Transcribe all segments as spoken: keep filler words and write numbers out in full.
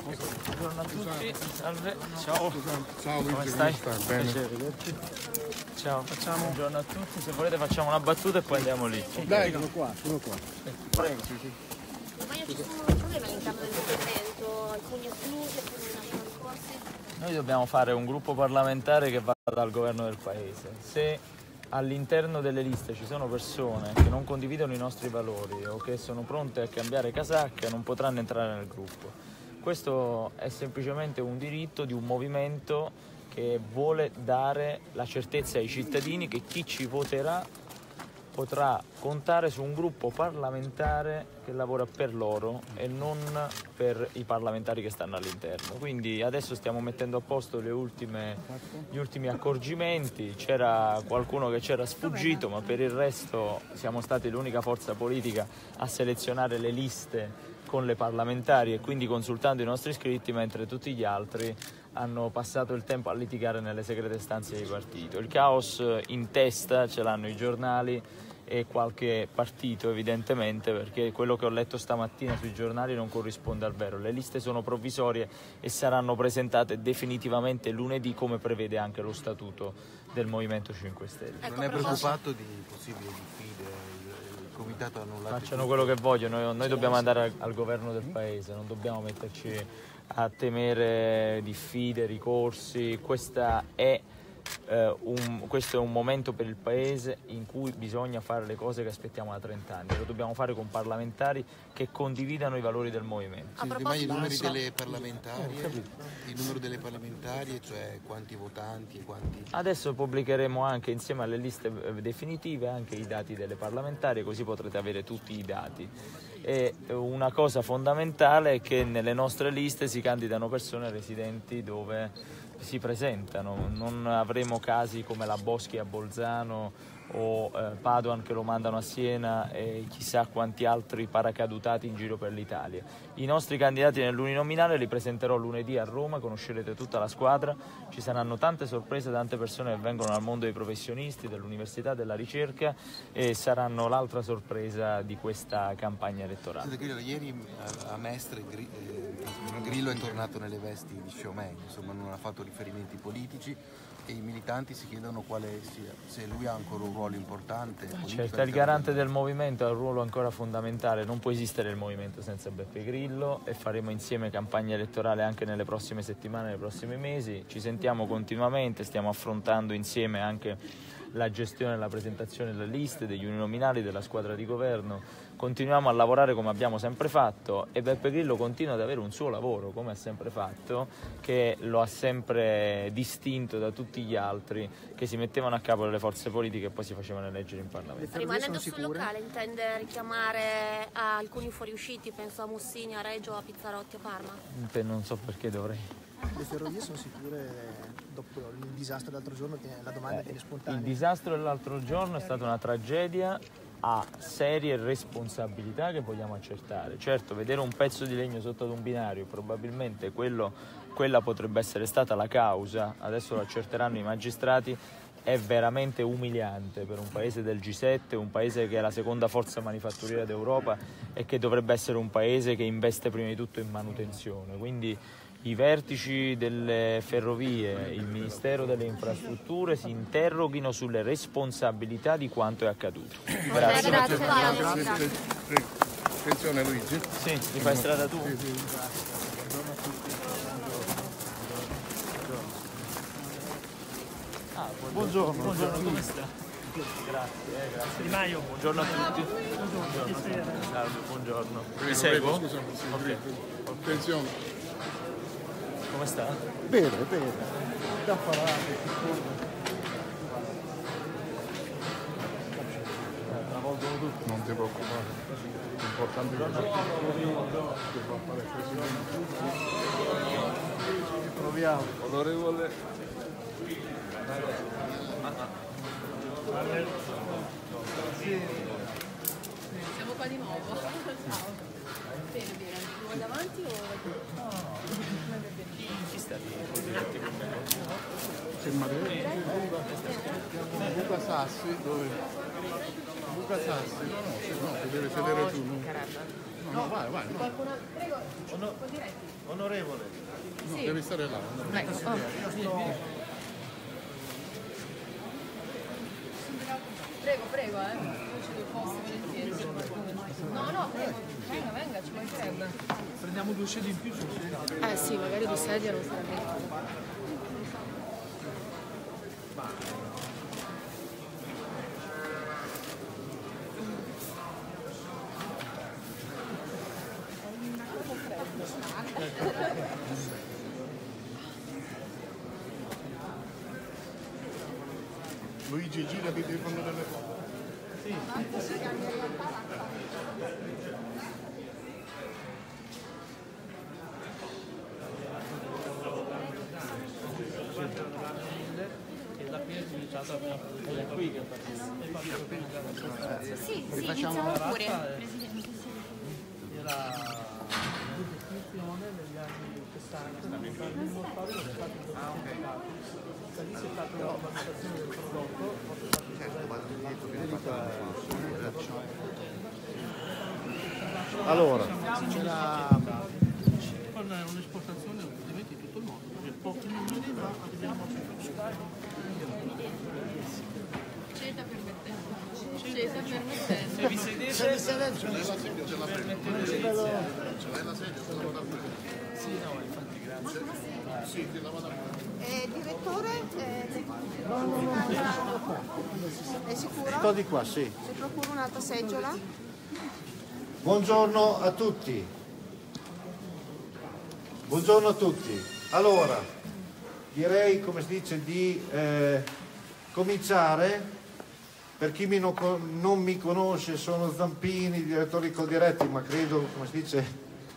Buongiorno a tutti, salve, ciao. Ciao Luigi, come stai? come stai? Bene. Piacere vederti. Ciao, facciamo buongiorno a tutti, se volete facciamo una battuta e poi andiamo lì. Dai, sono qua, sono qua. Prego. Sì, sì. Ma io ci sono problemi all'interno del documento, alcuni esclusi, alcuni lasciano i corsi. Noi dobbiamo fare un gruppo parlamentare che vada al governo del paese. Se all'interno delle liste ci sono persone che non condividono i nostri valori o che sono pronte a cambiare casacca, non potranno entrare nel gruppo. Questo è semplicemente un diritto di un movimento che vuole dare la certezza ai cittadini che chi ci voterà potrà contare su un gruppo parlamentare che lavora per loro e non per i parlamentari che stanno all'interno. Quindi adesso stiamo mettendo a posto le ultime, gli ultimi accorgimenti, c'era qualcuno che c'era sfuggito, ma per il resto siamo stati l'unica forza politica a selezionare le liste con le parlamentari e quindi consultando i nostri iscritti, mentre tutti gli altri hanno passato il tempo a litigare nelle segrete stanze di partito. Il caos in testa ce l'hanno i giornali e qualche partito evidentemente, perché quello che ho letto stamattina sui giornali non corrisponde al vero. Le liste sono provvisorie e saranno presentate definitivamente lunedì, come prevede anche lo statuto del Movimento cinque Stelle. Non è preoccupato di possibili diffide? Il comitato ha annullato. Facciano quello che vogliono, noi, noi dobbiamo andare al, al governo del paese, non dobbiamo metterci a temere diffide, ricorsi. Questa è Uh, un, questo è un momento per il paese in cui bisogna fare le cose che aspettiamo da trent'anni, lo dobbiamo fare con parlamentari che condividano i valori del movimento. Sì, ma i numeri delle parlamentari, il numero delle parlamentari, cioè quanti votanti e quanti... Adesso pubblicheremo anche insieme alle liste definitive anche i dati delle parlamentari, così potrete avere tutti i dati. E una cosa fondamentale è che nelle nostre liste si candidano persone residenti dove si presentano, non avremo casi come la Boschi a Bolzano o eh, Padoan che lo mandano a Siena e chissà quanti altri paracadutati in giro per l'Italia. I nostri candidati nell'uninominale li presenterò lunedì a Roma, conoscerete tutta la squadra, ci saranno tante sorprese, tante persone che vengono dal mondo dei professionisti, dell'università, della ricerca e saranno l'altra sorpresa di questa campagna elettorale. Senta, Grillo, ieri a Mestre Grillo è tornato nelle vesti di showman, insomma non ha fatto riferimenti politici e i militanti si chiedono quale sia, se lui ha ancora un ruolo importante. Certo, è il garante del movimento, ha un ruolo ancora fondamentale, non può esistere il movimento senza Beppe Grillo e faremo insieme campagna elettorale anche nelle prossime settimane, nei prossimi mesi, ci sentiamo continuamente, stiamo affrontando insieme anche la gestione e la presentazione delle liste, degli uninominali, della squadra di governo, continuiamo a lavorare come abbiamo sempre fatto e Beppe Grillo continua ad avere un suo lavoro come ha sempre fatto, che lo ha sempre distinto da tutti gli altri che si mettevano a capo delle forze politiche e poi si facevano eleggere in Parlamento. Rimanendo sul locale, intende richiamare a alcuni fuoriusciti, penso a Mussini, a Reggio, a Pizzarotti, a Parma? Non so perché dovrei. Le ferrovie sono sicure dopo il disastro dell'altro giorno, che la domanda Eh, viene spontanea? il disastro dell'altro giorno è stata una tragedia, ha serie responsabilità che vogliamo accertare. Certo, vedere un pezzo di legno sotto ad un binario, probabilmente quello, quella potrebbe essere stata la causa, adesso lo accerteranno i magistrati, è veramente umiliante per un paese del G sette, un paese che è la seconda forza manifatturiera d'Europa e che dovrebbe essere un paese che investe prima di tutto in manutenzione. Quindi i vertici delle ferrovie, il Ministero delle Infrastrutture si interroghino sulle responsabilità di quanto è accaduto. Grazie. Grazie, grazie. Grazie. Prego. Attenzione Luigi. Sì, mi fai strada tu? Sì, sì. Buongiorno a tutti. Ah, buongiorno. Buongiorno, come sta? Grazie, eh, grazie. Di Maio. Buongiorno a tutti. Buongiorno. Salve, buongiorno. Prego, Mi seguo? prego, scusa, sì, Ok. attenzione. Come sta? Bene, bene. Da parare. Travolgono tutti. Non ti preoccupare. L'importante è che che fa fare presidente. Proviamo. Onorevole. Siamo qua di nuovo. Ciao. Bene, bene. Vuoi davanti o... No, chi, chi sta diretti con me? C'è Matteo. Luca Sassi, dove? Luca Sassi, no, no, no, ti deve sedere tu. No? No, vai, vai. No. Qualcun altro? Prego, un po' diretti. Onorevole. No, Sì. devi stare là. No. Prego. Oh. Prego, prego, eh. Io ci do posto volentieri. No, no, prego. Venga, venga, ci mancherebbe. Prendiamo due sedie in più su Eh sì, magari due sedie non sarebbe. Luigi, gira che devi fare delle cose. Sì, sì, iniziamo pure. Allora, Con un'esportazione ovviamente in tutto il mondo, perché pochi numeri ma abbiamo Scelta permettendo. Scelta permettendo. Se vi sedete, c'è la sedia, c'è la sedia. Ce l'hai la sedia? sì, no, infatti grazie. Sì, ti la vado a Eh, direttore, eh, è sicuro? Sto di qua, sì. Se procuro un'altra seggiola? Buongiorno a tutti. Buongiorno a tutti. Allora, direi, come si dice, di eh, cominciare. Per chi mi non, non mi conosce, sono Zampini, direttore di Coldiretti, ma credo, come si dice,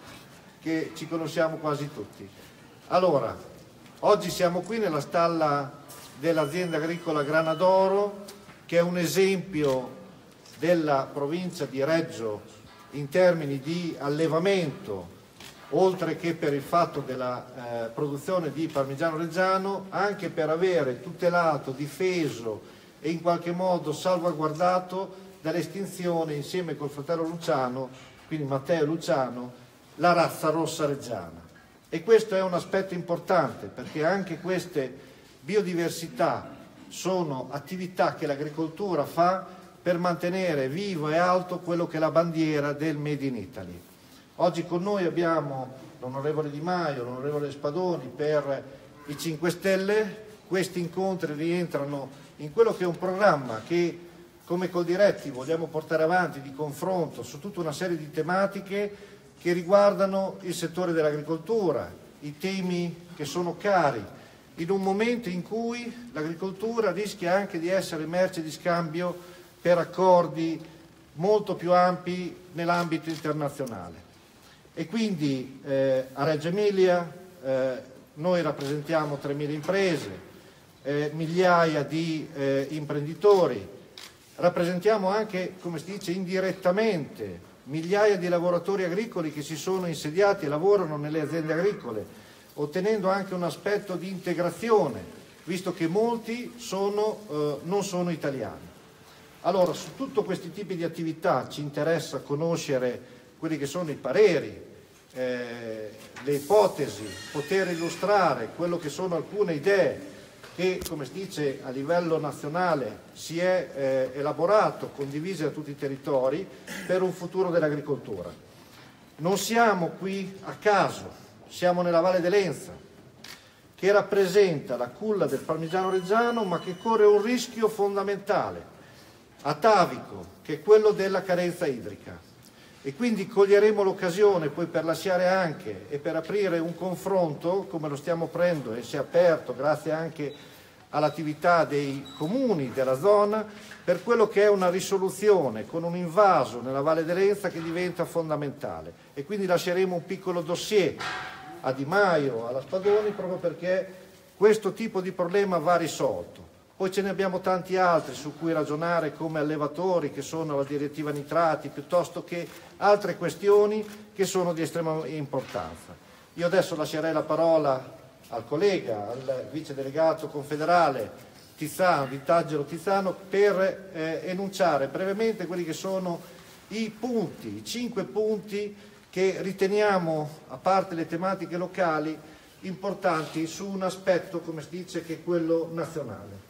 che ci conosciamo quasi tutti. Allora, oggi siamo qui nella stalla dell'azienda agricola Granadoro, che è un esempio della provincia di Reggio in termini di allevamento, oltre che per il fatto della eh, produzione di parmigiano reggiano, anche per avere tutelato, difeso e in qualche modo salvaguardato dall'estinzione, insieme col fratello Luciano, quindi Matteo Luciano, la razza rossa reggiana. E questo è un aspetto importante, perché anche queste biodiversità sono attività che l'agricoltura fa per mantenere vivo e alto quello che è la bandiera del Made in Italy. Oggi con noi abbiamo l'onorevole Di Maio, l'onorevole Spadoni per i cinque Stelle. Questi incontri rientrano in quello che è un programma che come Coldiretti vogliamo portare avanti di confronto su tutta una serie di tematiche che riguardano il settore dell'agricoltura, i temi che sono cari, in un momento in cui l'agricoltura rischia anche di essere merce di scambio per accordi molto più ampi nell'ambito internazionale. E quindi eh, a Reggio Emilia eh, noi rappresentiamo tremila imprese, eh, migliaia di eh, imprenditori, rappresentiamo anche, come si dice, indirettamente migliaia di lavoratori agricoli che si sono insediati e lavorano nelle aziende agricole, ottenendo anche un aspetto di integrazione, visto che molti sono, eh, non sono italiani. Allora, su tutti questi tipi di attività ci interessa conoscere quelli che sono i pareri, eh, le ipotesi, poter illustrare quello che sono alcune idee che, come si dice, a livello nazionale si è eh, elaborato, condivise da tutti i territori per un futuro dell'agricoltura. Non siamo qui a caso, siamo nella Valle d'Elenza, che rappresenta la culla del parmigiano reggiano, ma che corre un rischio fondamentale, atavico, che è quello della carenza idrica. E quindi coglieremo l'occasione poi per lasciare anche e per aprire un confronto, come lo stiamo aprendo e si è aperto grazie anche all'attività dei comuni della zona, per quello che è una risoluzione con un invaso nella Valle d'Elenza che diventa fondamentale. E quindi lasceremo un piccolo dossier a Di Maio, alla Spadoni, proprio perché questo tipo di problema va risolto. Poi ce ne abbiamo tanti altri su cui ragionare come allevatori, che sono la direttiva nitrati, piuttosto che altre questioni che sono di estrema importanza. Io adesso lascerei la parola al collega, al vice delegato confederale Tizzano, Vitangelo Tizzano, per eh, enunciare brevemente quelli che sono i punti, i cinque punti che riteniamo, a parte le tematiche locali, importanti su un aspetto, come si dice, che è quello nazionale.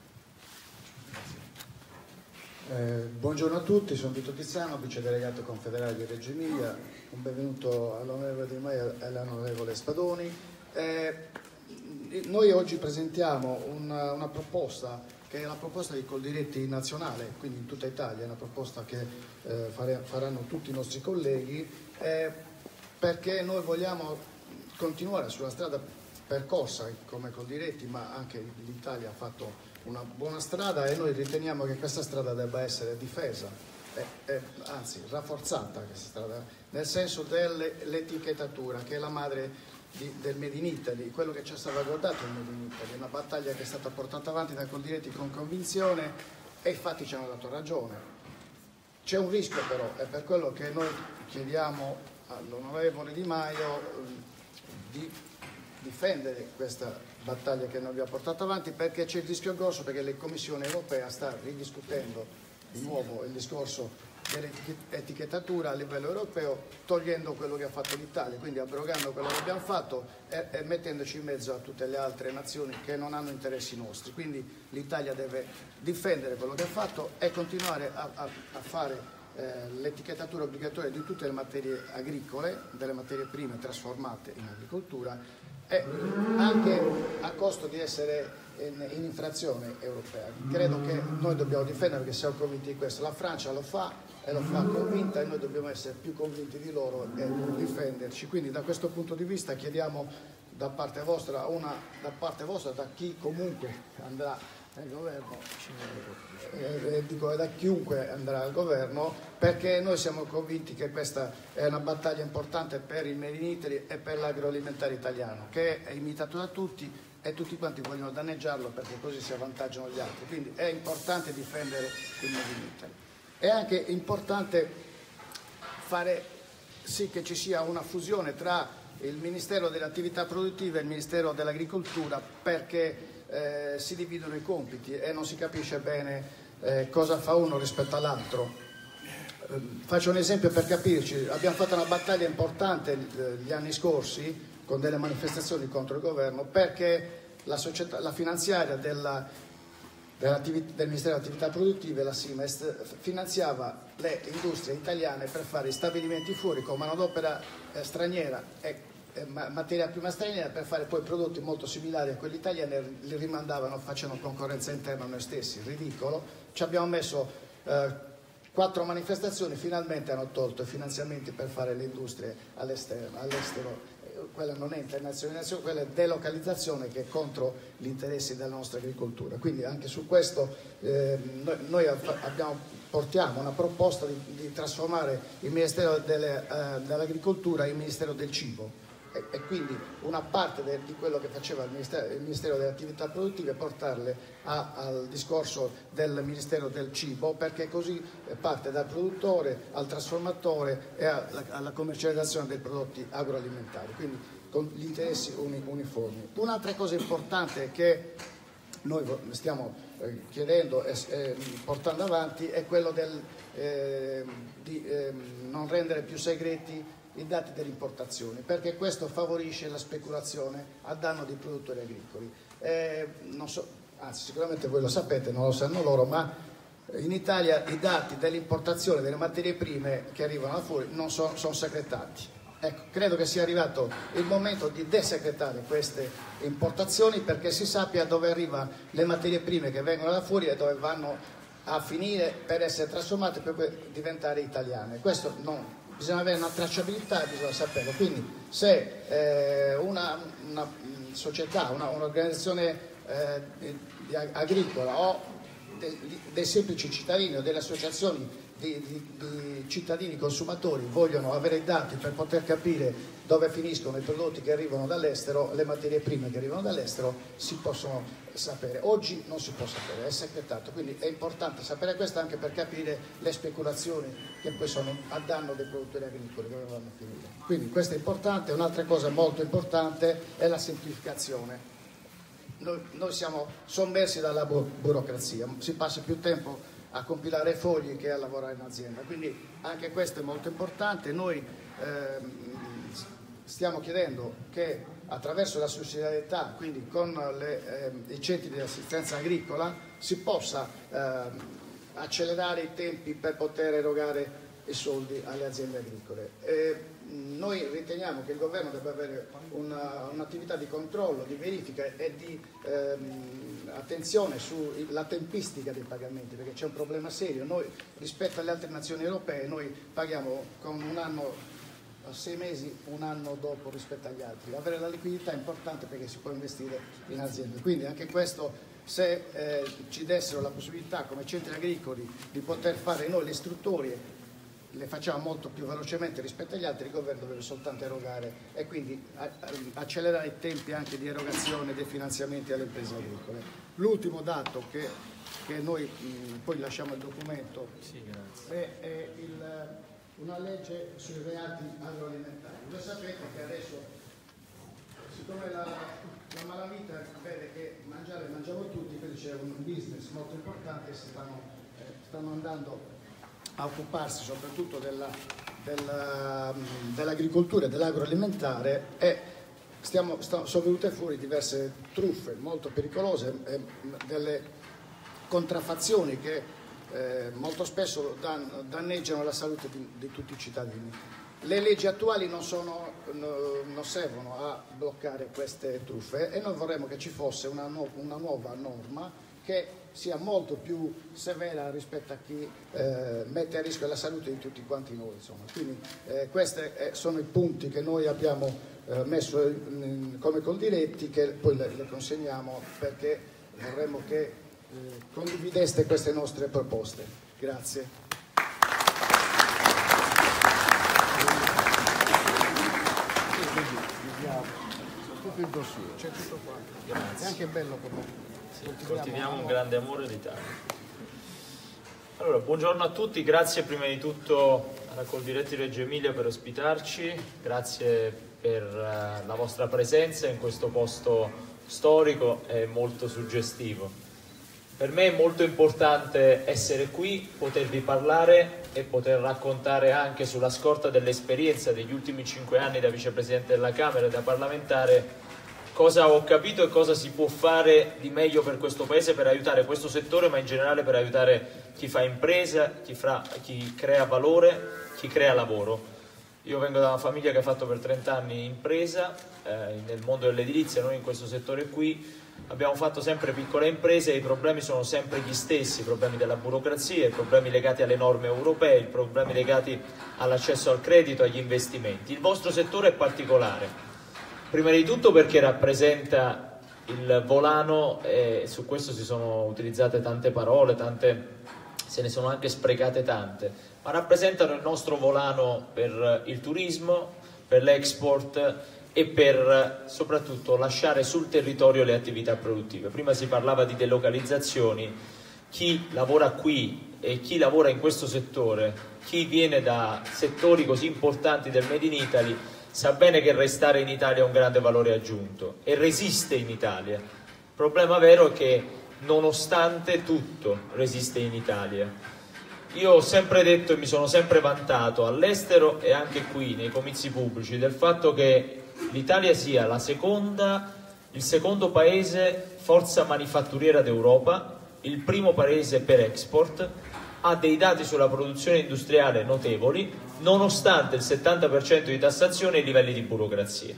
Eh, buongiorno a tutti, sono Vito Tiziano, vice delegato confederale di Reggio Emilia. Un benvenuto all'onorevole Di Maio e all'onorevole Spadoni. Eh, noi oggi presentiamo una, una proposta che è la proposta di Coldiretti nazionale, quindi in tutta Italia, è una proposta che eh, fare, faranno tutti i nostri colleghi, eh, perché noi vogliamo continuare sulla strada percorsa come Coldiretti, ma anche l'Italia ha fatto una buona strada e noi riteniamo che questa strada debba essere difesa, e, e, anzi rafforzata questa strada, nel senso dell'etichettatura che è la madre di, del Made in Italy, quello che ci ha salvaguardato il Made in Italy, una battaglia che è stata portata avanti da Coldiretti con convinzione e infatti ci hanno dato ragione. C'è un rischio però, è per quello che noi chiediamo all'onorevole Di Maio di difendere questa battaglia che noi abbiamo portato avanti, perché c'è il rischio grosso, perché la Commissione europea sta ridiscutendo di nuovo il discorso dell'etichettatura a livello europeo, togliendo quello che ha fatto l'Italia, quindi abrogando quello che abbiamo fatto e, e mettendoci in mezzo a tutte le altre nazioni che non hanno interessi nostri. Quindi l'Italia deve difendere quello che ha fatto e continuare a, a, a fare eh, l'etichettatura obbligatoria di tutte le materie agricole, delle materie prime trasformate in agricoltura, e anche a costo di essere in, in infrazione europea. Credo che noi dobbiamo difendere, perché siamo convinti di questo. La Francia lo fa e lo fa convinta e noi dobbiamo essere più convinti di loro e difenderci. Quindi da questo punto di vista chiediamo da parte vostra, una, da parte vostra, da chi comunque andrà al governo, eh, dico da chiunque andrà al governo, perché noi siamo convinti che questa è una battaglia importante per il Made in Italy e per l'agroalimentare italiano, che è imitato da tutti e tutti quanti vogliono danneggiarlo perché così si avvantaggiano gli altri. Quindi è importante difendere il Made in Italy. È anche importante fare sì che ci sia una fusione tra il Ministero delle Attività Produttive e il Ministero dell'Agricoltura, perché Eh, si dividono i compiti e non si capisce bene eh, cosa fa uno rispetto all'altro. Eh, faccio un esempio per capirci: abbiamo fatto una battaglia importante eh, gli anni scorsi con delle manifestazioni contro il governo, perché la, società, la finanziaria della, del Ministero delle Attività Produttive, la Simest, finanziava le industrie italiane per fare stabilimenti fuori con manodopera eh, straniera e materia prima straniera, per fare poi prodotti molto similari a quelli italiani, li rimandavano facendo concorrenza interna a noi stessi. Ridicolo. Ci abbiamo messo eh, quattro manifestazioni, finalmente hanno tolto i finanziamenti per fare le industrie all'estero, all'estero. Quella non è internazionalizzazione, quella è delocalizzazione, che è contro gli interessi della nostra agricoltura. Quindi anche su questo eh, noi, noi abbiamo, portiamo una proposta di, di trasformare il Ministero delle, eh, dell'Agricoltura in Ministero del Cibo. E, e quindi una parte de, di quello che faceva il Ministero, il Ministero delle Attività Produttive portarle a, al discorso del Ministero del Cibo, perché così parte dal produttore al trasformatore e alla, alla commercializzazione dei prodotti agroalimentari, quindi con gli interessi uni, uniformi. Un'altra cosa importante che noi stiamo eh, chiedendo e eh, portando avanti è quello del, eh, di eh, non rendere più segreti i dati delle importazioni, perché questo favorisce la speculazione a danno dei produttori agricoli. Eh, non so, anzi sicuramente voi lo sapete, non lo sanno loro, ma in Italia i dati dell'importazione delle materie prime che arrivano da fuori non sono, sono segretati. Ecco, credo che sia arrivato il momento di desegretare queste importazioni, perché si sappia dove arrivano le materie prime che vengono da fuori e dove vanno a finire per essere trasformate per poi diventare italiane. Questo non bisogna avere una tracciabilità, bisogna saperlo. Quindi se eh, una, una società, una, un'organizzazione eh, di, di agricola o de, di, dei semplici cittadini o delle associazioni di, di, di cittadini consumatori vogliono avere i dati per poter capire dove finiscono i prodotti che arrivano dall'estero, le materie prime che arrivano dall'estero, si possono sapere. Oggi non si può sapere, è segretato, quindi è importante sapere questo anche per capire le speculazioni che poi sono a danno dei produttori agricoli, dove vanno a finire. Quindi questo è importante. Un'altra cosa molto importante è la semplificazione. Noi, noi siamo sommersi dalla bu- burocrazia, si passa più tempo a compilare fogli che a lavorare in azienda. Quindi anche questo è molto importante. Noi ehm, stiamo chiedendo che attraverso la sussidiarietà, quindi con le, ehm, i centri di assistenza agricola, si possa ehm, accelerare i tempi per poter erogare i soldi alle aziende agricole. E noi riteniamo che il governo debba avere un'attività un di controllo, di verifica e di ehm, attenzione sulla tempistica dei pagamenti, perché c'è un problema serio. Noi rispetto alle altre nazioni europee noi paghiamo con un anno, sei mesi, un anno dopo rispetto agli altri. Avere la liquidità è importante perché si può investire in aziende. Quindi anche questo, se eh, ci dessero la possibilità come centri agricoli di poter fare noi le istruttorie, le facciamo molto più velocemente rispetto agli altri, il governo deve soltanto erogare e quindi accelerare i tempi anche di erogazione dei finanziamenti alle imprese agricole. L'ultimo dato che, che noi mh, poi lasciamo il documento sì, è, è il, una legge sui reati agroalimentari. Voi sapete che adesso, siccome la, la malavita vede che mangiare mangiamo tutti, quindi c'è un business molto importante, si stanno, eh, stanno andando a occuparsi soprattutto della, della, dell'agricoltura e dell'agroalimentare, e stiamo, stiamo, sono venute fuori diverse truffe molto pericolose, eh, delle contraffazioni che eh, molto spesso dan, danneggiano la salute di, di tutti i cittadini. Le leggi attuali non, sono, no, non servono a bloccare queste truffe e noi vorremmo che ci fosse una, no, una nuova norma che sia molto più severa rispetto a chi eh, mette a rischio la salute di tutti quanti noi. Insomma. Quindi eh, questi eh, sono i punti che noi abbiamo eh, messo in, in, come Coldiretti, che poi le, le consegniamo perché vorremmo che eh, condivideste queste nostre proposte. Grazie. Tutto il dossier. C'è tutto qua. Grazie. È anche bello come... Sì, coltiviamo un grande amore d'Italia. Allora, buongiorno a tutti, grazie prima di tutto alla Coldiretti Reggio Emilia per ospitarci, grazie per uh, la vostra presenza in questo posto storico e molto suggestivo. Per me è molto importante essere qui, potervi parlare e poter raccontare anche sulla scorta dell'esperienza degli ultimi cinque anni da vicepresidente della Camera e da parlamentare cosa ho capito e cosa si può fare di meglio per questo Paese, per aiutare questo settore, ma in generale per aiutare chi fa impresa, chi, fra, chi crea valore, chi crea lavoro. Io vengo da una famiglia che ha fatto per trenta anni impresa, eh, nel mondo dell'edilizia, noi in questo settore qui abbiamo fatto sempre piccole imprese e i problemi sono sempre gli stessi, i problemi della burocrazia, i problemi legati alle norme europee, i problemi legati all'accesso al credito, agli investimenti. Il vostro settore è particolare. Prima di tutto perché rappresenta il volano, e su questo si sono utilizzate tante parole, tante, se ne sono anche sprecate tante, ma rappresentano il nostro volano per il turismo, per l'export e per soprattutto lasciare sul territorio le attività produttive. Prima si parlava di delocalizzazioni, chi lavora qui e chi lavora in questo settore, chi viene da settori così importanti del Made in Italy, sa bene che restare in Italia ha un grande valore aggiunto e resiste in Italia. Il problema vero è che nonostante tutto resiste in Italia. Io ho sempre detto e mi sono sempre vantato all'estero e anche qui nei comizi pubblici del fatto che l'Italia sia la seconda, il secondo paese forza manifatturiera d'Europa, il primo paese per export, ha dei dati sulla produzione industriale notevoli, nonostante il settanta per cento di tassazione e i livelli di burocrazia.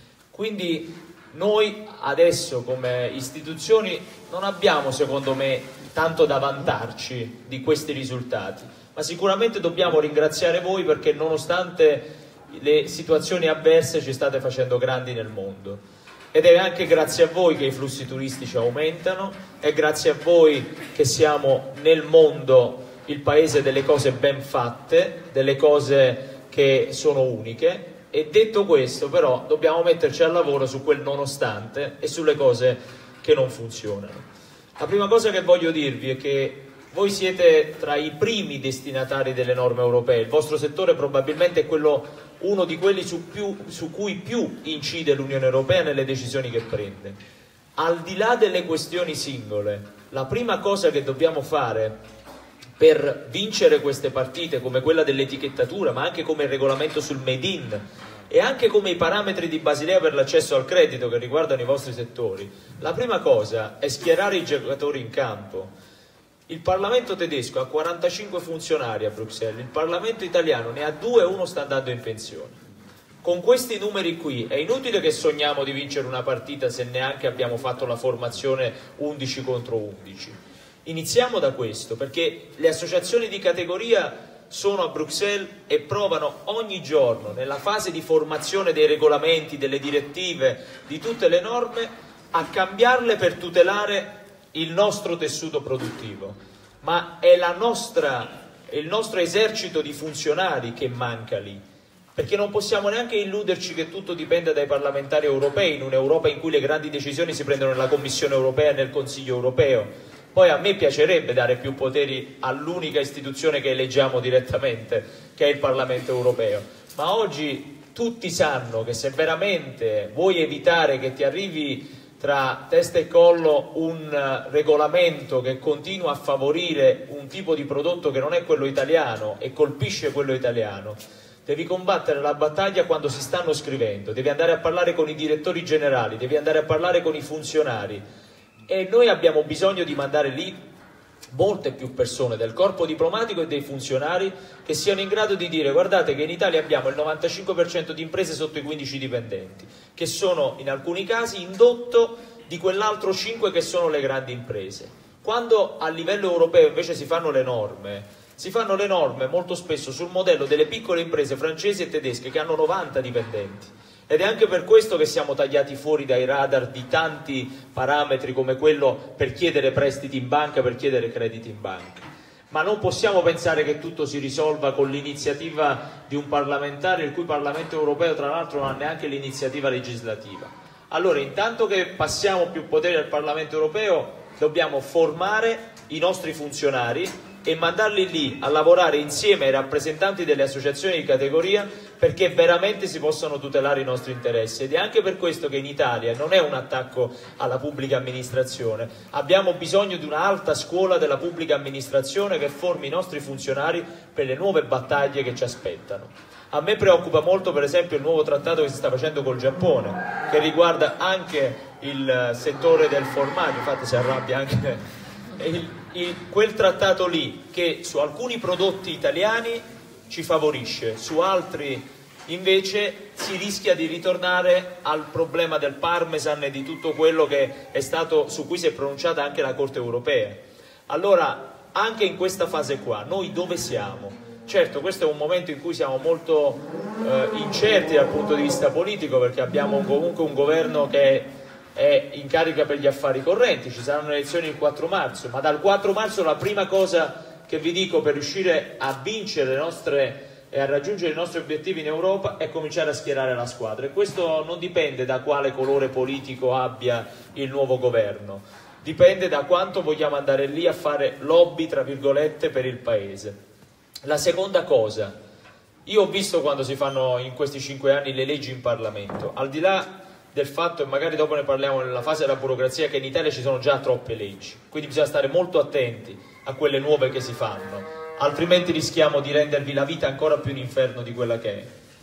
Quindi noi adesso come istituzioni non abbiamo, secondo me, tanto da vantarci di questi risultati, ma sicuramente dobbiamo ringraziare voi perché nonostante le situazioni avverse ci state facendo grandi nel mondo. Ed è anche grazie a voi che i flussi turistici aumentano, è grazie a voi che siamo nel mondo il paese delle cose ben fatte, delle cose che sono uniche, e detto questo però dobbiamo metterci al lavoro su quel nonostante e sulle cose che non funzionano. La prima cosa che voglio dirvi è che voi siete tra i primi destinatari delle norme europee, il vostro settore probabilmente è quello, uno di quelli su, più, su cui più incide l'Unione Europea nelle decisioni che prende. Al di là delle questioni singole, la prima cosa che dobbiamo fare per vincere queste partite come quella dell'etichettatura, ma anche come il regolamento sul made in e anche come i parametri di Basilea per l'accesso al credito che riguardano i vostri settori, la prima cosa è schierare i giocatori in campo. Il Parlamento tedesco ha quarantacinque funzionari a Bruxelles, il Parlamento italiano ne ha due e uno sta andando in pensione. Con questi numeri qui è inutile che sogniamo di vincere una partita se neanche abbiamo fatto la formazione undici contro undici. Iniziamo da questo, perché le associazioni di categoria sono a Bruxelles e provano ogni giorno, nella fase di formazione dei regolamenti, delle direttive, di tutte le norme, a cambiarle per tutelare il nostro tessuto produttivo. Ma è la nostra, è il nostro esercito di funzionari che manca lì. Perché non possiamo neanche illuderci che tutto dipenda dai parlamentari europei, in un'Europa in cui le grandi decisioni si prendono nella Commissione europea e nel Consiglio europeo. Poi a me piacerebbe dare più poteri all'unica istituzione che eleggiamo direttamente, che è il Parlamento europeo. Ma oggi tutti sanno che se veramente vuoi evitare che ti arrivi tra testa e collo un regolamento che continua a favorire un tipo di prodotto che non è quello italiano e colpisce quello italiano, devi combattere la battaglia quando si stanno scrivendo, devi andare a parlare con i direttori generali, devi andare a parlare con i funzionari e noi abbiamo bisogno di mandare lì molte più persone del corpo diplomatico e dei funzionari che siano in grado di dire: guardate che in Italia abbiamo il novantacinque per cento di imprese sotto i quindici dipendenti, che sono in alcuni casi indotto di quell'altro cinque che sono le grandi imprese. Quando a livello europeo invece si fanno le norme, si fanno le norme molto spesso sul modello delle piccole imprese francesi e tedesche che hanno novanta dipendenti. Ed è anche per questo che siamo tagliati fuori dai radar di tanti parametri come quello per chiedere prestiti in banca, per chiedere crediti in banca. Ma non possiamo pensare che tutto si risolva con l'iniziativa di un parlamentare, il cui Parlamento europeo tra l'altro non ha neanche l'iniziativa legislativa. Allora, intanto che passiamo più potere al Parlamento europeo, dobbiamo formare i nostri funzionari e mandarli lì a lavorare insieme ai rappresentanti delle associazioni di categoria perché veramente si possano tutelare i nostri interessi. Ed è anche per questo che in Italia non è un attacco alla pubblica amministrazione, abbiamo bisogno di un'alta scuola della pubblica amministrazione che formi i nostri funzionari per le nuove battaglie che ci aspettano. A me preoccupa molto per esempio il nuovo trattato che si sta facendo col Giappone, che riguarda anche il settore del formaggio, infatti si arrabbia anche il, il, quel trattato lì che su alcuni prodotti italiani ci favorisce, su altri invece si rischia di ritornare al problema del parmesan e di tutto quello che è stato, su cui si è pronunciata anche la Corte europea. Allora, anche in questa fase qua, noi dove siamo? Certo, questo è un momento in cui siamo molto eh, incerti dal punto di vista politico, perché abbiamo comunque un governo che è in carica per gli affari correnti, ci saranno elezioni il quattro marzo, ma dal quattro marzo la prima cosa che vi dico per riuscire a vincere le nostre e a raggiungere i nostri obiettivi in Europa è cominciare a schierare la squadra, e questo non dipende da quale colore politico abbia il nuovo governo, dipende da quanto vogliamo andare lì a fare lobby tra virgolette per il paese. La seconda cosa, io ho visto quando si fanno in questi cinque anni le leggi in Parlamento, al di là del fatto, e magari dopo ne parliamo nella fase della burocrazia, che in Italia ci sono già troppe leggi, quindi bisogna stare molto attenti a quelle nuove che si fanno, altrimenti rischiamo di rendervi la vita ancora più un inferno di quella che è.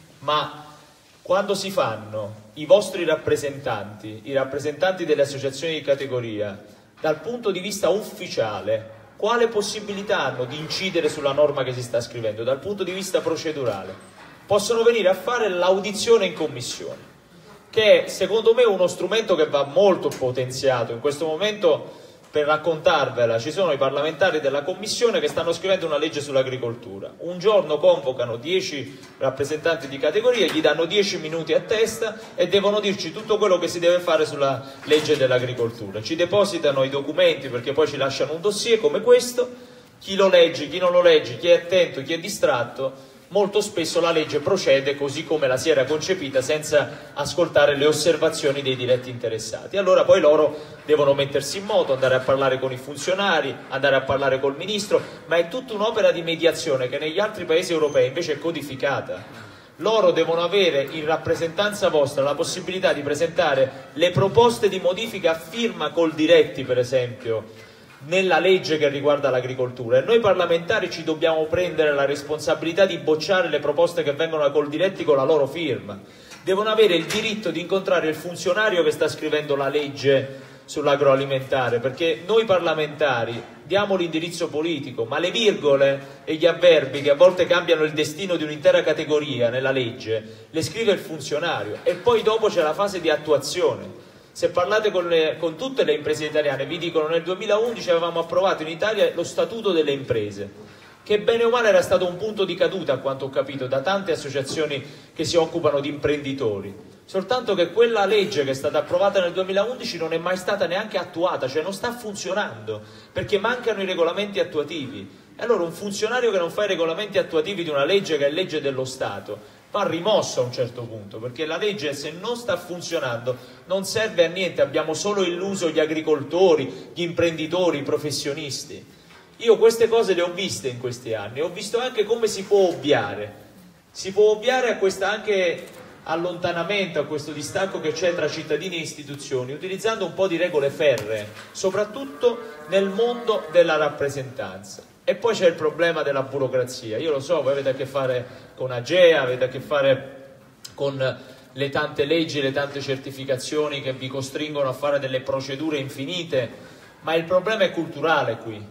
Ma quando si fanno i vostri rappresentanti, i rappresentanti delle associazioni di categoria, dal punto di vista ufficiale, quale possibilità hanno di incidere sulla norma che si sta scrivendo? Dal punto di vista procedurale, possono venire a fare l'audizione in commissione, che è secondo me uno strumento che va molto potenziato. In questo momento, per raccontarvela, ci sono i parlamentari della commissione che stanno scrivendo una legge sull'agricoltura. Un giorno convocano dieci rappresentanti di categoria, gli danno dieci minuti a testa e devono dirci tutto quello che si deve fare sulla legge dell'agricoltura. Ci depositano i documenti perché poi ci lasciano un dossier come questo, chi lo legge, chi non lo legge, chi è attento, chi è distratto. Molto spesso la legge procede così come la si era concepita, senza ascoltare le osservazioni dei diretti interessati. Allora poi loro devono mettersi in moto, andare a parlare con i funzionari, andare a parlare col ministro, ma è tutta un'opera di mediazione che negli altri paesi europei invece è codificata. Loro devono avere in rappresentanza vostra la possibilità di presentare le proposte di modifica a firma col diretti, per esempio, nella legge che riguarda l'agricoltura, e noi parlamentari ci dobbiamo prendere la responsabilità di bocciare le proposte che vengono da Coldiretti con la loro firma. Devono avere il diritto di incontrare il funzionario che sta scrivendo la legge sull'agroalimentare, perché noi parlamentari diamo l'indirizzo politico, ma le virgole e gli avverbi che a volte cambiano il destino di un'intera categoria nella legge le scrive il funzionario, e poi dopo c'è la fase di attuazione. Se parlate con, le, con tutte le imprese italiane vi dicono nel duemilaundici avevamo approvato in Italia lo statuto delle imprese, che bene o male era stato un punto di caduta, a quanto ho capito, da tante associazioni che si occupano di imprenditori, soltanto che quella legge che è stata approvata nel duemilaundici non è mai stata neanche attuata, cioè non sta funzionando perché mancano i regolamenti attuativi. E allora un funzionario che non fa i regolamenti attuativi di una legge che è legge dello Stato va rimosso a un certo punto, perché la legge, se non sta funzionando, non serve a niente. Abbiamo solo illuso gli agricoltori, gli imprenditori, i professionisti. Io queste cose le ho viste in questi anni, ho visto anche come si può ovviare. Si può ovviare a questo anche allontanamento, a questo distacco che c'è tra cittadini e istituzioni, utilizzando un po' di regole ferree, soprattutto nel mondo della rappresentanza. E poi c'è il problema della burocrazia. Io lo so, voi avete a che fare con AGEA, avete a che fare con le tante leggi, le tante certificazioni che vi costringono a fare delle procedure infinite, ma il problema è culturale qui.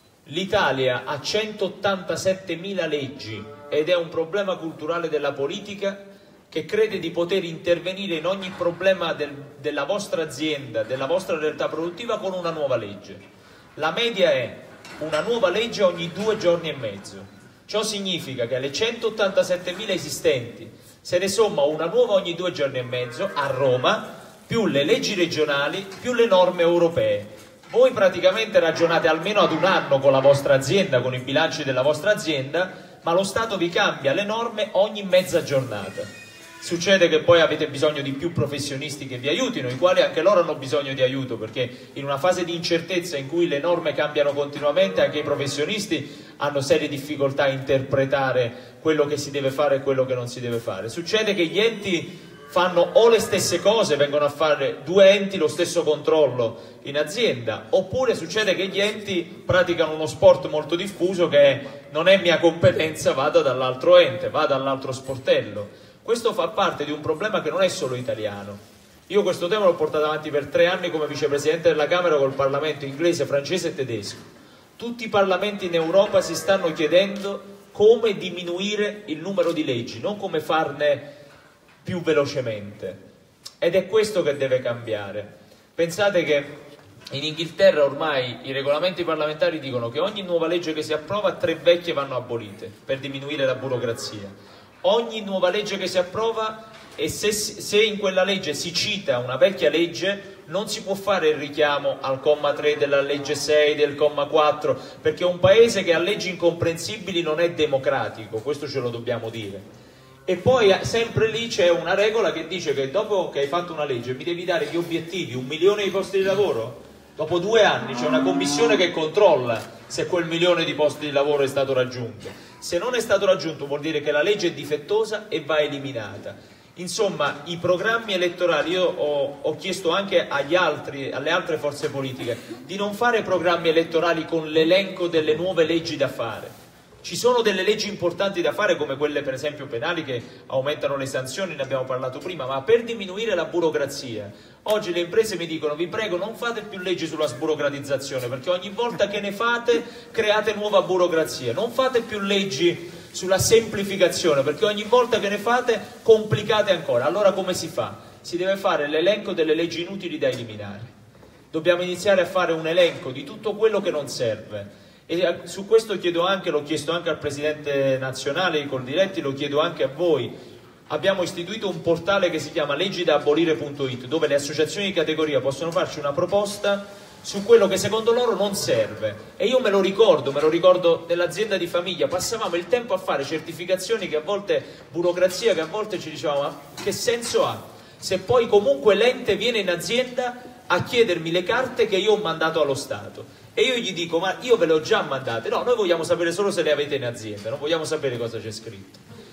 L'Italia ha centottantasettemila leggi ed è un problema culturale della politica che crede di poter intervenire in ogni problema del, della vostra azienda, della vostra realtà produttiva con una nuova legge. La media è una nuova legge ogni due giorni e mezzo. Ciò significa che alle centottantasettemila esistenti se ne somma una nuova ogni due giorni e mezzo a Roma, più le leggi regionali, più le norme europee. Voi praticamente ragionate almeno ad un anno con la vostra azienda, con i bilanci della vostra azienda, ma lo Stato vi cambia le norme ogni mezza giornata. Succede che poi avete bisogno di più professionisti che vi aiutino, i quali anche loro hanno bisogno di aiuto, perché in una fase di incertezza in cui le norme cambiano continuamente, anche i professionisti hanno serie difficoltà a interpretare quello che si deve fare e quello che non si deve fare. Succede che gli enti fanno o le stesse cose, vengono a fare due enti lo stesso controllo in azienda, oppure succede che gli enti praticano uno sport molto diffuso che è, non è mia competenza, vado dall'altro ente, vado dall'altro sportello. Questo fa parte di un problema che non è solo italiano. Io questo tema l'ho portato avanti per tre anni come vicepresidente della Camera col Parlamento inglese, francese e tedesco. Tutti i parlamenti in Europa si stanno chiedendo come diminuire il numero di leggi, non come farne più velocemente. Ed è questo che deve cambiare. Pensate che in Inghilterra ormai i regolamenti parlamentari dicono che ogni nuova legge che si approva, tre vecchie vanno abolite per diminuire la burocrazia. Ogni nuova legge che si approva, e se, se in quella legge si cita una vecchia legge, non si può fare il richiamo al comma tre della legge sei, del comma quattro, perché un paese che ha leggi incomprensibili non è democratico, questo ce lo dobbiamo dire. E poi sempre lì c'è una regola che dice che dopo che hai fatto una legge mi devi dare gli obiettivi, un milione di posti di lavoro. Dopo due anni c'è una commissione che controlla se quel milione di posti di lavoro è stato raggiunto. Se non è stato raggiunto vuol dire che la legge è difettosa e va eliminata. Insomma, i programmi elettorali, io ho, ho chiesto anche agli altri, alle altre forze politiche di non fare programmi elettorali con l'elenco delle nuove leggi da fare. Ci sono delle leggi importanti da fare, come quelle per esempio penali che aumentano le sanzioni, ne abbiamo parlato prima, ma per diminuire la burocrazia. Oggi le imprese mi dicono: vi prego, non fate più leggi sulla sburocratizzazione, perché ogni volta che ne fate create nuova burocrazia. Non fate più leggi sulla semplificazione, perché ogni volta che ne fate complicate ancora. Allora come si fa? Si deve fare l'elenco delle leggi inutili da eliminare. Dobbiamo iniziare a fare un elenco di tutto quello che non serve. E su questo chiedo anche, l'ho chiesto anche al Presidente nazionale Coldiretti, lo chiedo anche a voi. Abbiamo istituito un portale che si chiama leggi da abolire punto it, dove le associazioni di categoria possono farci una proposta su quello che secondo loro non serve. E io me lo ricordo, me lo ricordo dell'azienda di famiglia, passavamo il tempo a fare certificazioni che a volte, burocrazia che a volte ci dicevamo: ma che senso ha? Se poi comunque l'ente viene in azienda a chiedermi le carte che io ho mandato allo Stato. E io gli dico: ma io ve le ho già mandate. No, noi vogliamo sapere solo se le avete in azienda, non vogliamo sapere cosa c'è scritto.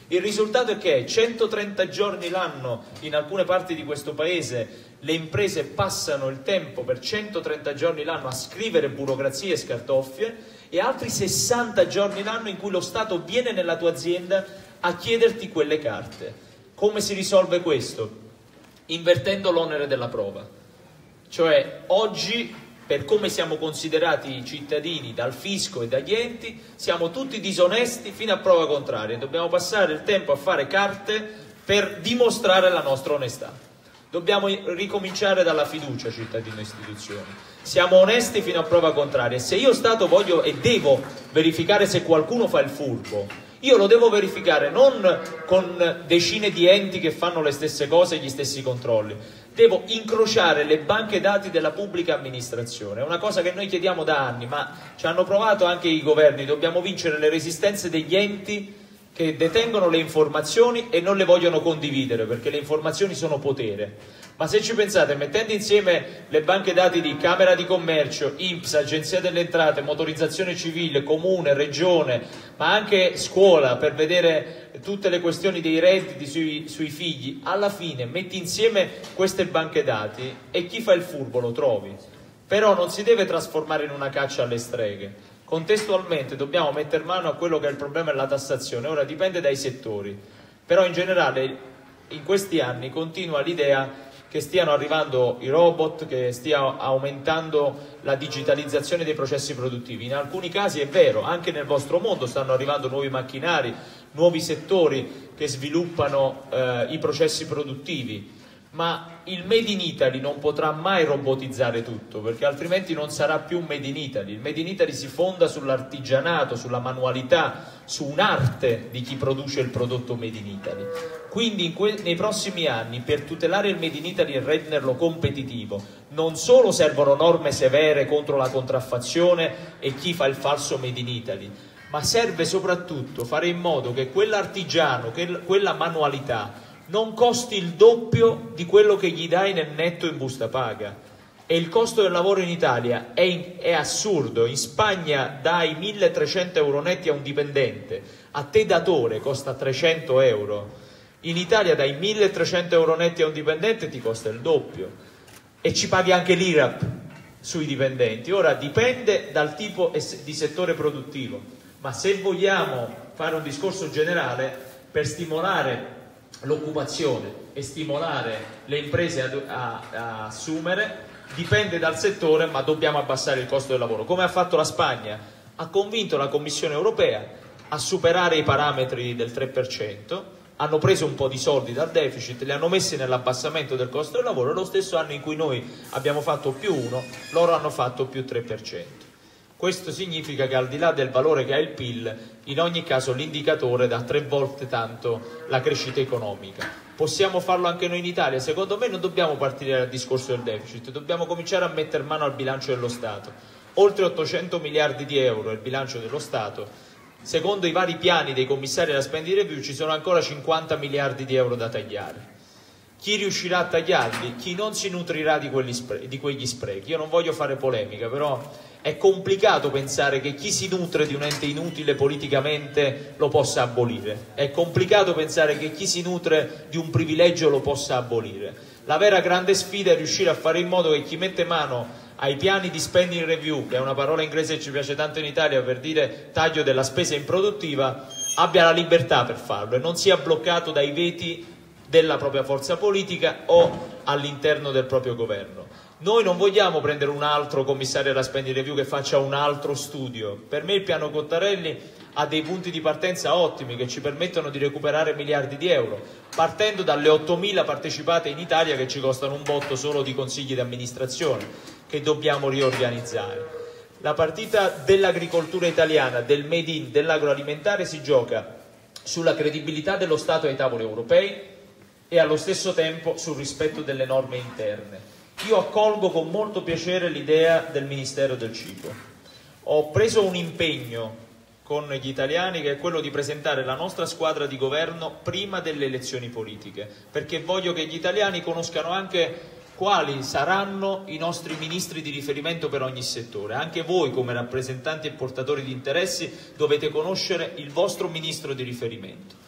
Il risultato è che centotrenta giorni l'anno in alcune parti di questo paese le imprese passano il tempo per centotrenta giorni l'anno a scrivere burocrazie e scartoffie, e altri sessanta giorni l'anno in cui lo Stato viene nella tua azienda a chiederti quelle carte. Come si risolve questo? Invertendo l'onere della prova. Cioè oggi, per come siamo considerati i cittadini dal fisco e dagli enti, siamo tutti disonesti fino a prova contraria. Dobbiamo passare il tempo a fare carte per dimostrare la nostra onestà. Dobbiamo ricominciare dalla fiducia cittadino-istituzioni. Siamo onesti fino a prova contraria. Se io Stato voglio e devo verificare se qualcuno fa il furbo, io lo devo verificare non con decine di enti che fanno le stesse cose e gli stessi controlli. Devo incrociare le banche dati della pubblica amministrazione. È una cosa che noi chiediamo da anni, ma ci hanno provato anche i governi. Dobbiamo vincere le resistenze degli enti che detengono le informazioni e non le vogliono condividere, perché le informazioni sono potere. Ma se ci pensate, mettendo insieme le banche dati di Camera di Commercio, I N P S, Agenzia delle Entrate, Motorizzazione Civile, Comune, Regione, ma anche scuola, per vedere tutte le questioni dei redditi sui, sui figli, alla fine metti insieme queste banche dati e chi fa il furbo lo trovi. Però non si deve trasformare in una caccia alle streghe. Contestualmente dobbiamo mettere mano a quello che è il problema della tassazione. Ora dipende dai settori, però in generale in questi anni continua l'idea che stiano arrivando i robot, che stia aumentando la digitalizzazione dei processi produttivi. In alcuni casi è vero, anche nel vostro mondo stanno arrivando nuovi macchinari, nuovi settori che sviluppano eh, i processi produttivi, ma il Made in Italy non potrà mai robotizzare tutto, perché altrimenti non sarà più un Made in Italy. Il Made in Italy si fonda sull'artigianato, sulla manualità, su un'arte di chi produce il prodotto Made in Italy. Quindi in que- nei prossimi anni, per tutelare il Made in Italy e renderlo competitivo, non solo servono norme severe contro la contraffazione e chi fa il falso Made in Italy, ma serve soprattutto fare in modo che quell'artigiano, che quella manualità non costi il doppio di quello che gli dai nel netto in busta paga. E il costo del lavoro in Italia è, in, è assurdo. In Spagna dai milletrecento euro netti a un dipendente, a te datore costa trecento euro. In Italia dai milletrecento euro netti a un dipendente ti costa il doppio, e ci paghi anche l'I R A P sui dipendenti. Ora dipende dal tipo di settore produttivo, ma se vogliamo fare un discorso generale per stimolare l'occupazione e stimolare le imprese a, a, a assumere, dipende dal settore, ma dobbiamo abbassare il costo del lavoro. Come ha fatto la Spagna? Ha convinto la Commissione europea a superare i parametri del tre per cento, hanno preso un po' di soldi dal deficit, li hanno messi nell'abbassamento del costo del lavoro, e lo stesso anno in cui noi abbiamo fatto più uno, loro hanno fatto più tre per cento. Questo significa che al di là del valore che ha il P I L, in ogni caso l'indicatore dà tre volte tanto la crescita economica. Possiamo farlo anche noi in Italia? Secondo me non dobbiamo partire dal discorso del deficit, dobbiamo cominciare a mettere mano al bilancio dello Stato. Oltre ottocento miliardi di euro è il bilancio dello Stato. Secondo i vari piani dei commissari della spending review ci sono ancora cinquanta miliardi di euro da tagliare. Chi riuscirà a tagliarli? Chi non si nutrirà di, quelli spre- di quegli sprechi. Io non voglio fare polemica, però è complicato pensare che chi si nutre di un ente inutile politicamente lo possa abolire. È complicato pensare che chi si nutre di un privilegio lo possa abolire. La vera grande sfida è riuscire a fare in modo che chi mette mano ai piani di spending review, che è una parola inglese che ci piace tanto in Italia per dire taglio della spesa improduttiva, abbia la libertà per farlo e non sia bloccato dai veti della propria forza politica o all'interno del proprio governo. Noi non vogliamo prendere un altro commissario della spending review che faccia un altro studio. Per me il piano Cottarelli ha dei punti di partenza ottimi che ci permettono di recuperare miliardi di euro, partendo dalle ottomila partecipate in Italia che ci costano un botto solo di consigli di amministrazione, che dobbiamo riorganizzare. La partita dell'agricoltura italiana, del made in, dell'agroalimentare si gioca sulla credibilità dello Stato ai tavoli europei e allo stesso tempo sul rispetto delle norme interne. Io accolgo con molto piacere l'idea del Ministero del Cibo. Ho preso un impegno con gli italiani che è quello di presentare la nostra squadra di governo prima delle elezioni politiche, perché voglio che gli italiani conoscano anche quali saranno i nostri ministri di riferimento per ogni settore. Anche voi come rappresentanti e portatori di interessi dovete conoscere il vostro ministro di riferimento.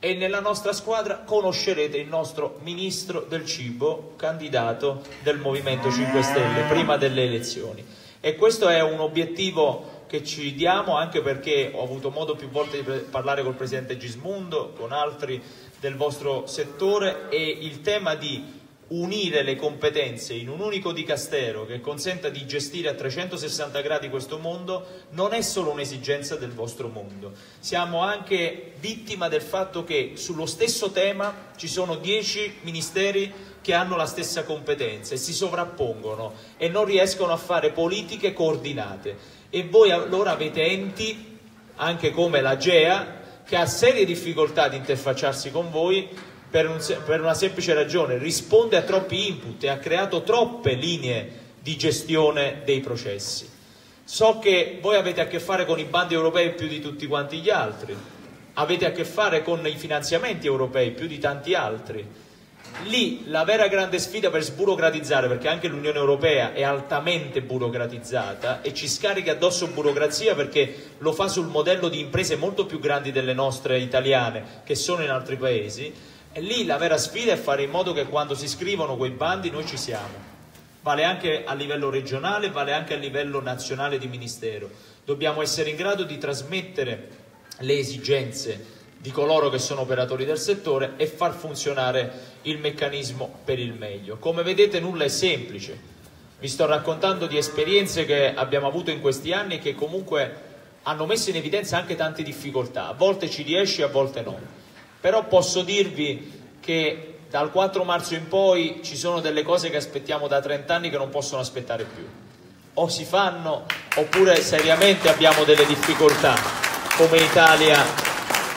e nella nostra squadra conoscerete il nostro ministro del cibo, candidato del Movimento cinque Stelle prima delle elezioni. E questo è un obiettivo che ci diamo, anche perché ho avuto modo più volte di parlare col Presidente Gismondo, con altri del vostro settore, e il tema di unire le competenze in un unico dicastero che consenta di gestire a trecentosessanta gradi questo mondo non è solo un'esigenza del vostro mondo. Siamo anche vittima del fatto che sullo stesso tema ci sono dieci ministeri che hanno la stessa competenza e si sovrappongono e non riescono a fare politiche coordinate. E voi allora avete enti, anche come l'Agea, che ha serie difficoltà di interfacciarsi con voi per, un, per una semplice ragione: risponde a troppi input e ha creato troppe linee di gestione dei processi. So che voi avete a che fare con i bandi europei più di tutti quanti gli altri, avete a che fare con i finanziamenti europei più di tanti altri. Lì la vera grande sfida per sburocratizzare, perché anche l'Unione Europea è altamente burocratizzata e ci scarica addosso burocrazia perché lo fa sul modello di imprese molto più grandi delle nostre italiane che sono in altri paesi, e lì la vera sfida è fare in modo che quando si scrivono quei bandi noi ci siamo. Vale anche a livello regionale, vale anche a livello nazionale di ministero. Dobbiamo essere in grado di trasmettere le esigenze di coloro che sono operatori del settore e far funzionare il meccanismo per il meglio. Come vedete nulla è semplice, vi sto raccontando di esperienze che abbiamo avuto in questi anni che comunque hanno messo in evidenza anche tante difficoltà, a volte ci riesce, a volte no, però posso dirvi che dal quattro marzo in poi ci sono delle cose che aspettiamo da trenta anni che non possono aspettare più, o si fanno oppure seriamente abbiamo delle difficoltà come Italia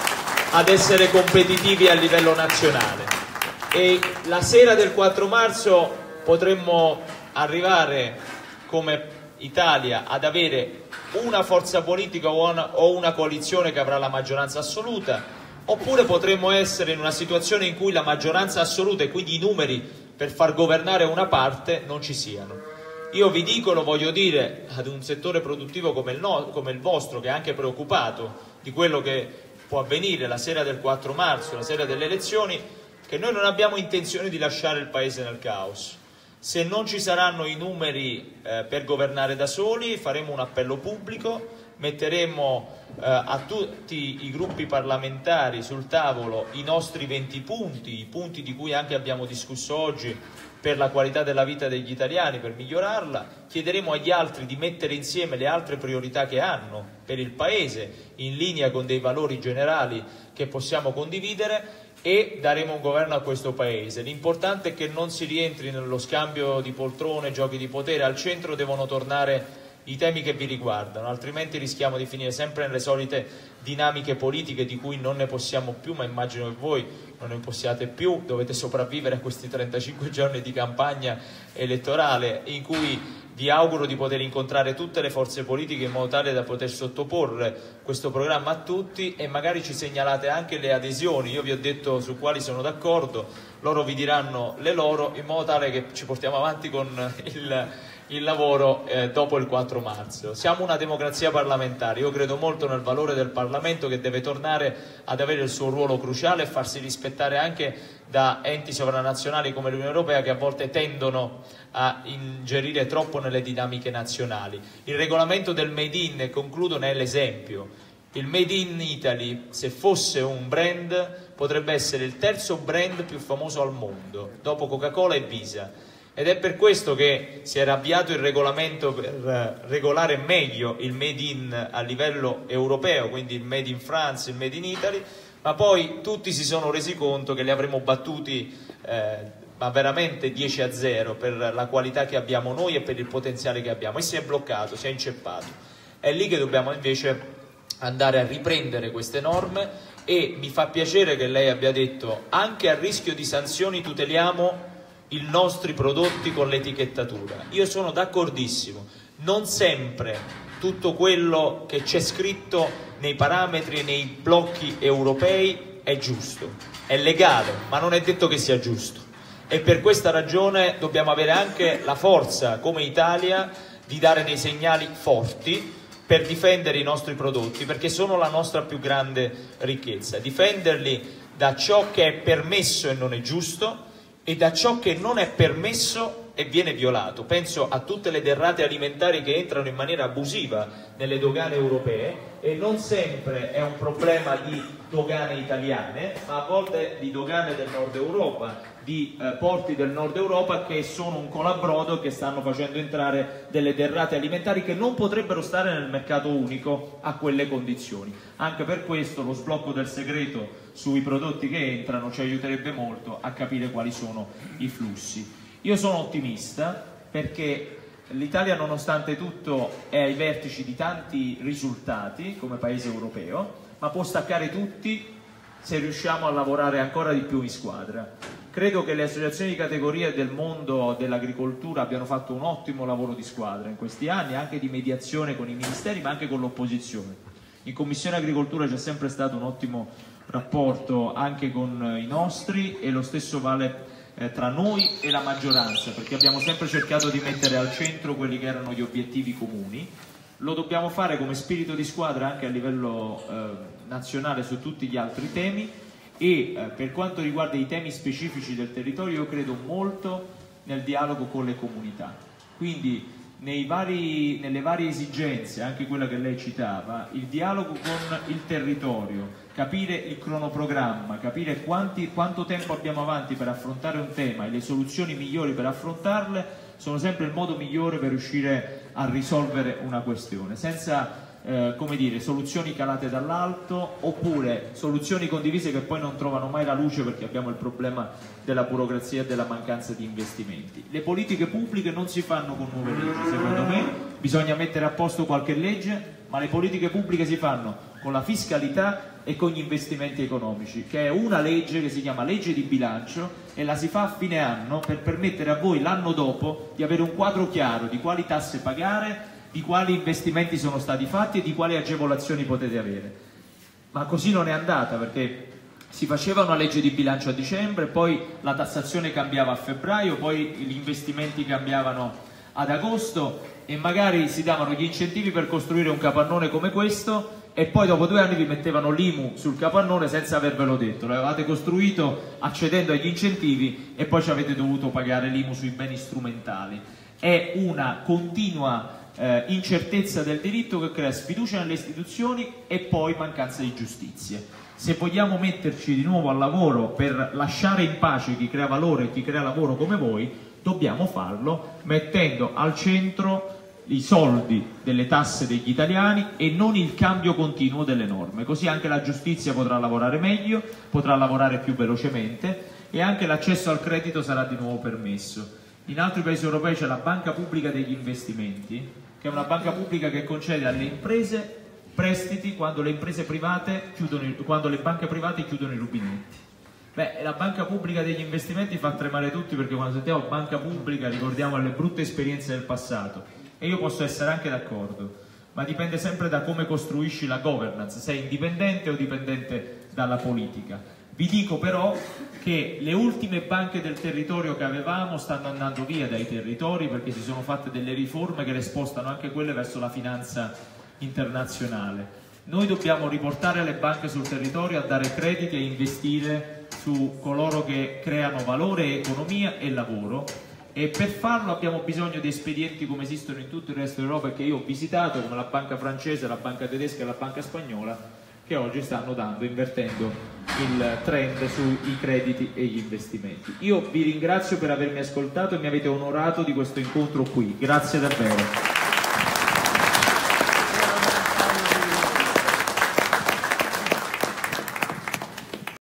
ad essere competitivi a livello nazionale. E la sera del quattro marzo potremmo arrivare come Italia ad avere una forza politica o una, o una coalizione che avrà la maggioranza assoluta, oppure potremmo essere in una situazione in cui la maggioranza assoluta e quindi i numeri per far governare una parte non ci siano. Io vi dico, lo voglio dire ad un settore produttivo come il, no, come il vostro, che è anche preoccupato di quello che può avvenire la sera del quattro marzo, la sera delle elezioni, che noi non abbiamo intenzione di lasciare il Paese nel caos. Se non ci saranno i numeri eh, per governare da soli, faremo un appello pubblico, metteremo eh, a tutti i gruppi parlamentari sul tavolo i nostri venti punti, i punti di cui anche abbiamo discusso oggi per la qualità della vita degli italiani, per migliorarla. Chiederemo agli altri di mettere insieme le altre priorità che hanno per il Paese, in linea con dei valori generali che possiamo condividere, e daremo un governo a questo Paese. L'importante è che non si rientri nello scambio di poltrone, giochi di potere. Al centro devono tornare i temi che vi riguardano, altrimenti rischiamo di finire sempre nelle solite dinamiche politiche di cui non ne possiamo più, ma immagino che voi non ne possiate più, dovete sopravvivere a questi trentacinque giorni di campagna elettorale, in cui vi auguro di poter incontrare tutte le forze politiche in modo tale da poter sottoporre questo programma a tutti, e magari ci segnalate anche le adesioni. Io vi ho detto su quali sono d'accordo, loro vi diranno le loro, in modo tale che ci portiamo avanti con il, il lavoro eh, dopo il quattro marzo. Siamo una democrazia parlamentare, io credo molto nel valore del Parlamento, che deve tornare ad avere il suo ruolo cruciale e farsi rispettare anche da enti sovranazionali come l'Unione Europea, che a volte tendono a ingerire troppo nelle dinamiche nazionali. Il regolamento del Made in, e concludo, ne è l'esempio. Il Made in Italy, se fosse un brand, potrebbe essere il terzo brand più famoso al mondo, dopo Coca-Cola e Visa. Ed è per questo che si era avviato il regolamento per regolare meglio il Made in a livello europeo, quindi il Made in France, il Made in Italy, ma poi tutti si sono resi conto che li avremmo battuti eh, ma veramente dieci a zero per la qualità che abbiamo noi e per il potenziale che abbiamo, e si è bloccato, si è inceppato. È lì che dobbiamo invece andare a riprendere queste norme, e mi fa piacere che lei abbia detto anche a rischio di sanzioni tuteliamo i nostri prodotti con l'etichettatura. Io sono d'accordissimo, non sempre tutto quello che c'è scritto nei parametri e nei blocchi europei è giusto, è legale, ma non è detto che sia giusto, e per questa ragione dobbiamo avere anche la forza come Italia di dare dei segnali forti per difendere i nostri prodotti, perché sono la nostra più grande ricchezza. Difenderli da ciò che è permesso e non è giusto e da ciò che non è permesso e viene violato. Penso a tutte le derrate alimentari che entrano in maniera abusiva nelle dogane europee, e non sempre è un problema di dogane italiane, ma a volte di dogane del nord Europa, di eh, porti del nord Europa che sono un colabrodo e che stanno facendo entrare delle derrate alimentari che non potrebbero stare nel mercato unico a quelle condizioni. Anche per questo lo sblocco del segreto sui prodotti che entrano ci aiuterebbe molto a capire quali sono i flussi. Io sono ottimista perché l'Italia, nonostante tutto, è ai vertici di tanti risultati come paese europeo, ma può staccare tutti se riusciamo a lavorare ancora di più in squadra. Credo che le associazioni di categoria del mondo dell'agricoltura abbiano fatto un ottimo lavoro di squadra in questi anni, anche di mediazione con i ministeri ma anche con l'opposizione. In Commissione Agricoltura c'è sempre stato un ottimo rapporto anche con i nostri, e lo stesso vale eh, tra noi e la maggioranza, perché abbiamo sempre cercato di mettere al centro quelli che erano gli obiettivi comuni. Lo dobbiamo fare come spirito di squadra anche a livello eh, nazionale su tutti gli altri temi, e eh, per quanto riguarda i temi specifici del territorio io credo molto nel dialogo con le comunità. Quindi nei vari, nelle varie esigenze, anche quella che lei citava, il dialogo con il territorio, capire il cronoprogramma, capire quanti, quanto tempo abbiamo avanti per affrontare un tema e le soluzioni migliori per affrontarle, sono sempre il modo migliore per riuscire a risolvere una questione, senza eh, come dire, soluzioni calate dall'alto, oppure soluzioni condivise che poi non trovano mai la luce perché abbiamo il problema della burocrazia e della mancanza di investimenti. Le politiche pubbliche non si fanno con nuove leggi, secondo me bisogna mettere a posto qualche legge, ma le politiche pubbliche si fanno con la fiscalità e con gli investimenti economici, che è una legge che si chiama legge di bilancio e la si fa a fine anno per permettere a voi l'anno dopo di avere un quadro chiaro di quali tasse pagare, di quali investimenti sono stati fatti e di quali agevolazioni potete avere. Ma così non è andata, perché si faceva una legge di bilancio a dicembre, poi la tassazione cambiava a febbraio, poi gli investimenti cambiavano ad agosto e magari si davano gli incentivi per costruire un capannone come questo e poi dopo due anni vi mettevano l'I M U sul capannone senza avervelo detto. Lo avevate costruito accedendo agli incentivi e poi ci avete dovuto pagare l'I M U sui beni strumentali. È una continua eh, incertezza del diritto che crea sfiducia nelle istituzioni e poi mancanza di giustizia. Se vogliamo metterci di nuovo al lavoro per lasciare in pace chi crea valore e chi crea lavoro come voi, dobbiamo farlo mettendo al centro i soldi delle tasse degli italiani e non il cambio continuo delle norme, così anche la giustizia potrà lavorare meglio, potrà lavorare più velocemente e anche l'accesso al credito sarà di nuovo permesso. In altri paesi europei c'è la Banca Pubblica degli Investimenti, che è una banca pubblica che concede alle imprese prestiti quando le imprese private chiudono, quando le banche private chiudono i rubinetti. Beh, la Banca Pubblica degli Investimenti fa tremare tutti, perché quando sentiamo banca pubblica ricordiamo le brutte esperienze del passato. E io posso essere anche d'accordo, ma dipende sempre da come costruisci la governance, sei indipendente o dipendente dalla politica. Vi dico però che le ultime banche del territorio che avevamo stanno andando via dai territori perché si sono fatte delle riforme che le spostano anche quelle verso la finanza internazionale. Noi dobbiamo riportare le banche sul territorio a dare crediti e investire su coloro che creano valore, economia e lavoro. E per farlo abbiamo bisogno di espedienti come esistono in tutto il resto d'Europa e che io ho visitato, come la banca francese, la banca tedesca e la banca spagnola, che oggi stanno dando, invertendo il trend sui crediti e gli investimenti. Io vi ringrazio per avermi ascoltato e mi avete onorato di questo incontro qui. Grazie davvero.